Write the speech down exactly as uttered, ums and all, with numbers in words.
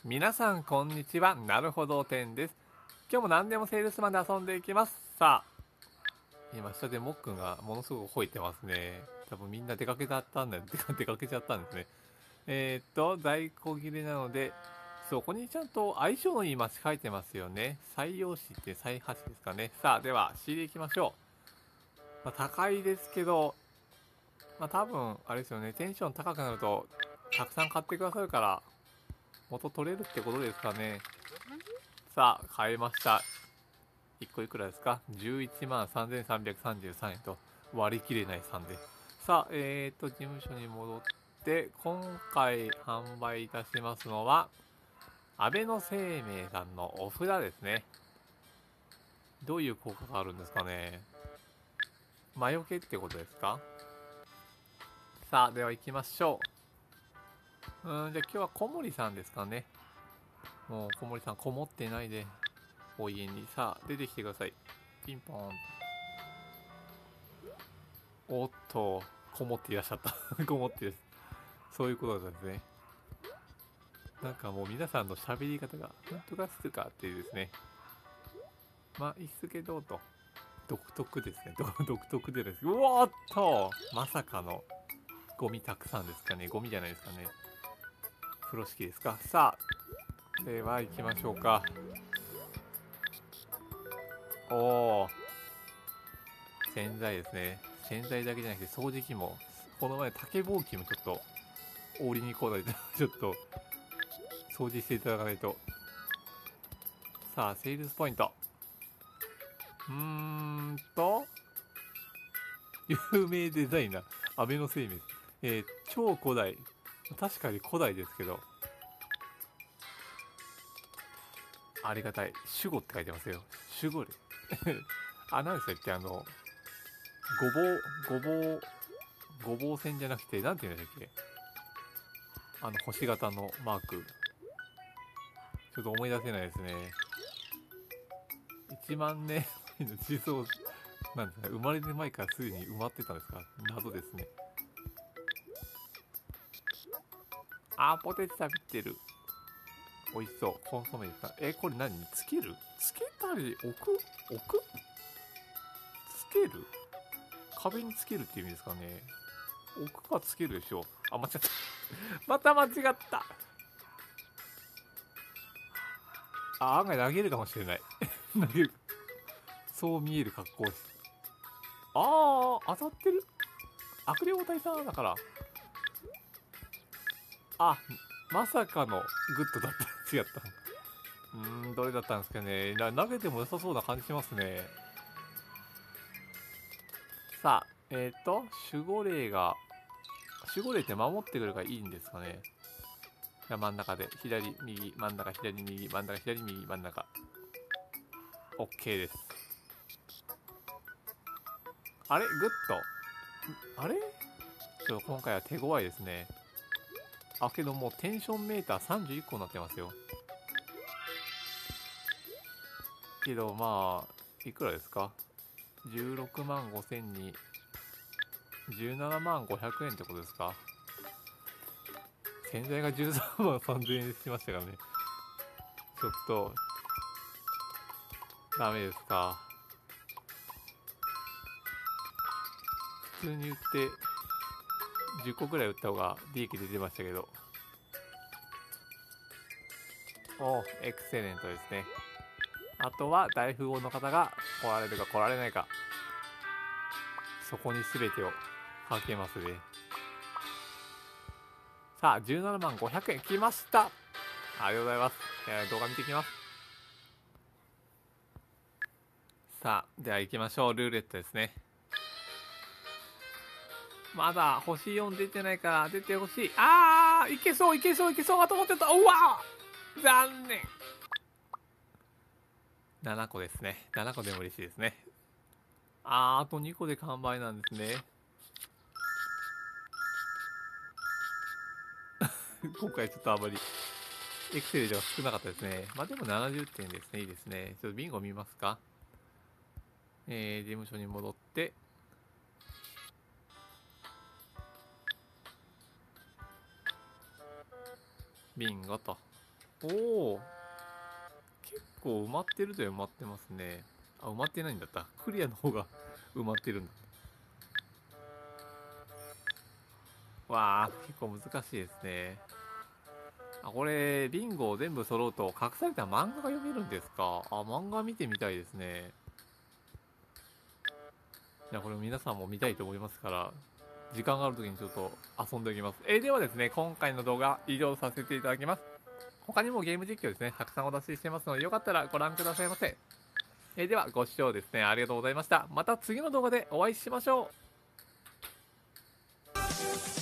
皆さんこんにちは。なるほど店です。今日も何でもセールスマンで遊んでいきます。さあ、今下でもっくんがものすごく吠えてますね。多分みんな出かけちゃったんだよ。出かけちゃったんですね。えー、っと、在庫切れなので、そこにちゃんと相性のいい街書いてますよね。採用紙って再発ですかね。さあ、では仕入れいきましょう。まあ、高いですけど、まあ多分、あれですよね。テンション高くなると、たくさん買ってくださるから、元取れるってことですかね。さあ、買いました。いっこいくらですか？ じゅういちまんさんぜんさんびゃくさんじゅうさんえんと割り切れないさんで。さあ、えーと、事務所に戻って、今回販売いたしますのは、安倍の生命さんのお札ですね。どういう効果があるんですかね。魔除けってことですか？さあ、では行きましょう。うーん、じゃあ今日は小森さんですかね。もう小森さんこもってないで、お家に。さあ、出てきてください。ピンポン。おっと、こもっていらっしゃった。こもってです。そういうことなんですね。なんかもう皆さんの喋り方が、なんとかするかっていうですね。まあ、いいっすけど、と。独特ですね。独特でです。うおーっと、まさかの、ゴミたくさんですかね。ゴミじゃないですかね。風呂敷ですか。さあ、では行きましょうか。おー、洗剤ですね。洗剤だけじゃなくて掃除機も、この前竹ぼうきもちょっと、おりに来ないと、ちょっと、掃除していただかないと。さあ、セールスポイント。うーんと、有名デザイナー、安倍の生命。えー、超古代。確かに古代ですけど、ありがたい。守護って書いてますよ。守護霊。あ、何でしたっけあの、ごぼう、ごぼう、ごぼう線じゃなくて、なんて言うんでしたっけあの、星型のマーク。ちょっと思い出せないですね。いちまん年前の地層、なんですか、生まれる前からすでに埋まってたんですか？謎ですね。あー、ポテチ食べてる。美味しそう。コンソメですか？え、これ何つけるつけたり、置く置くつける壁につけるっていう意味ですかね。置くかつけるでしょう。あ、間違った。また間違った。あ、案外投げるかもしれない。投げる。そう見える格好です。あー、当たってる。悪霊大佐だから。あ、まさかのグッドだった。違った。うーん、どれだったんですかね。な投げても良さそうな感じしますね。さあ、えっ、ー、と、守護霊が、守護霊って守ってくればいいんですかね。じゃあ真ん中で、左、右、真ん中、左、右、真ん中、左、右、真ん中。OK です。あれグッドあれちょっと今回は手強いですね。あ、けどもうテンションメーターさんじゅういっこになってますよ。けどまあ、いくらですか ?じゅうろくまんごせんにじゅうななまんごひゃくえんってことですか？洗剤がじゅうさんまんさんぜんえんしましたからね。ちょっと、ダメですか。普通に売ってじゅっこくらい売った方が利益出てましたけど。おエクセレントですね。あとは大富豪の方が来られるか来られないか。そこに全てをかけますね。さあ、じゅうななまんごひゃくえん来ました。ありがとうございます。えー動画見ていきます。さあ、では行きましょう。ルーレットですね。まだ星よん出てないから出てほしい。あーいけそういけそういけそうと思ってた。うわ残念。ななこですね。ななこでも嬉しいですね。あーあとにこで完売なんですね。今回ちょっとあまりエクセルでは少なかったですね。まあでもななじゅってんですね。いいですね。ちょっとビンゴ見ますか。えー、事務所に戻って、ビンゴと。 おお、結構埋まってると埋まってますね。あ、埋まってないんだった。クリアの方が埋まってるんだ。わあ、結構難しいですね。あ、これ、ビンゴ全部揃うと隠された漫画が読めるんですか？あ、漫画見てみたいですね。じゃあこれ皆さんも見たいと思いますから、時間がある時にちょっと遊んでおきます。えーではですね、今回の動画以上させていただきます。他にもゲーム実況ですね、たくさんお出ししてますので、よかったらご覧くださいませ。えーではご視聴ですね、ありがとうございました。また次の動画でお会いしましょう。